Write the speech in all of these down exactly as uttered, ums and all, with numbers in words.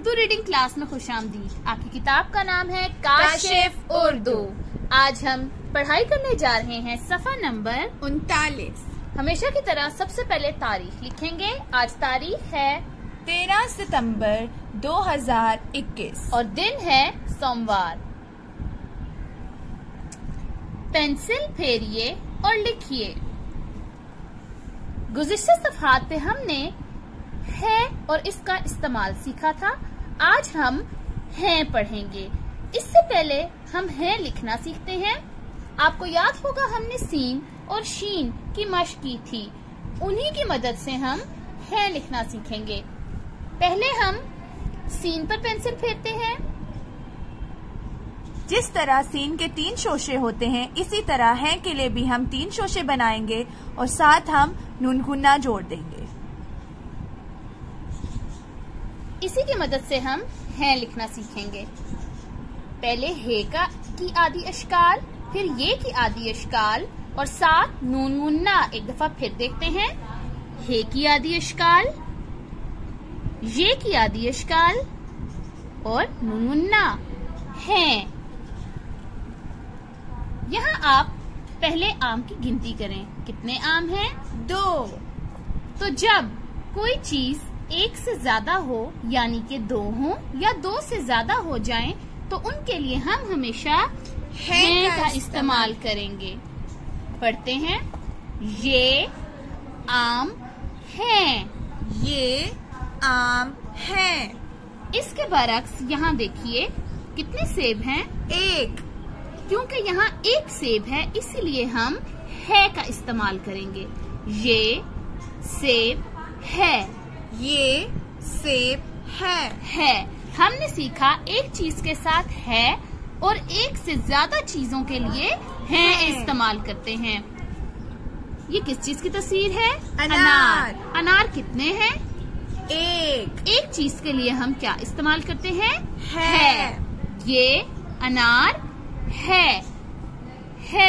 Urdu reading class में खुशामदीद। आपकी किताब का नाम है काशिफ उर्दू। आज हम पढ़ाई करने जा रहे हैं सफा नंबर उनतालीस। हमेशा की तरह सबसे पहले तारीख लिखेंगे। आज तारीख है तेरह सितंबर दो हजार इक्कीस और दिन है सोमवार। पेंसिल फेरिए और लिखिए। गुज़िश्ता सफ़हात पे हमने है और इसका इस्तेमाल सीखा था। आज हम हैं पढ़ेंगे। इससे पहले हम हैं लिखना सीखते हैं। आपको याद होगा हमने सीन और शीन की मशक की थी। उन्हीं की मदद से हम हैं लिखना सीखेंगे। पहले हम सीन पर पेंसिल फेरते हैं। जिस तरह सीन के तीन शोशे होते हैं, इसी तरह हैं के लिए भी हम तीन शोशे बनाएंगे और साथ हम नून गुन्ना जोड़ देंगे। इसी की मदद से हम हैं लिखना सीखेंगे। पहले हे का की आदि अशकाल, फिर ये की आदि अशकाल और साथ नून गुन्ना एक दफा फिर देखते हैं। हे की आदि अशकाल, ये की आदि अशकाल और नून गुन्ना हैं। यहाँ आप पहले आम की गिनती करें। कितने आम हैं? दो। तो जब कोई चीज एक से ज्यादा हो, यानी कि दो हो या दो से ज्यादा हो जाएं, तो उनके लिए हम हमेशा हैं का इस्तेमाल करेंगे। पढ़ते हैं। ये आम हैं। ये आम हैं। इसके बरक्स यहाँ देखिए कितने सेब हैं? एक। क्योंकि यहाँ एक सेब है, इसीलिए हम है का इस्तेमाल करेंगे। ये सेब है। ये सेब है। है। हमने सीखा एक चीज के साथ है और एक से ज्यादा चीजों के लिए है इस्तेमाल करते हैं। ये किस चीज की तस्वीर है? अनार। अनार कितने हैं? एक। एक चीज के लिए हम क्या इस्तेमाल करते हैं? है, है। ये अनार है। है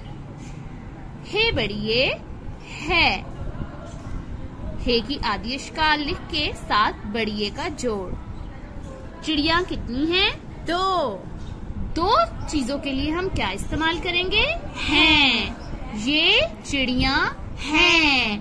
हे बढ़िए है। हे की आदि अशकाल लिख के साथ बढ़िए का जोड़। चिड़िया कितनी हैं? दो। दो चीजों के लिए हम क्या इस्तेमाल करेंगे? हैं। ये चिड़िया हैं।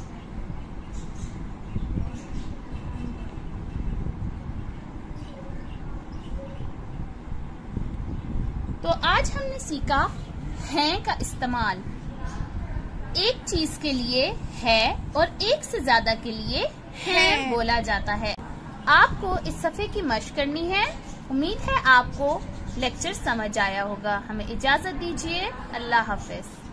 तो आज हमने सीखा हैं का इस्तेमाल। एक चीज के लिए है और एक से ज्यादा के लिए है, है बोला जाता है। आपको इस सफ़े की मशक करनी है। उम्मीद है आपको लेक्चर समझ आया होगा। हमें इजाजत दीजिए। अल्लाह हाफिज।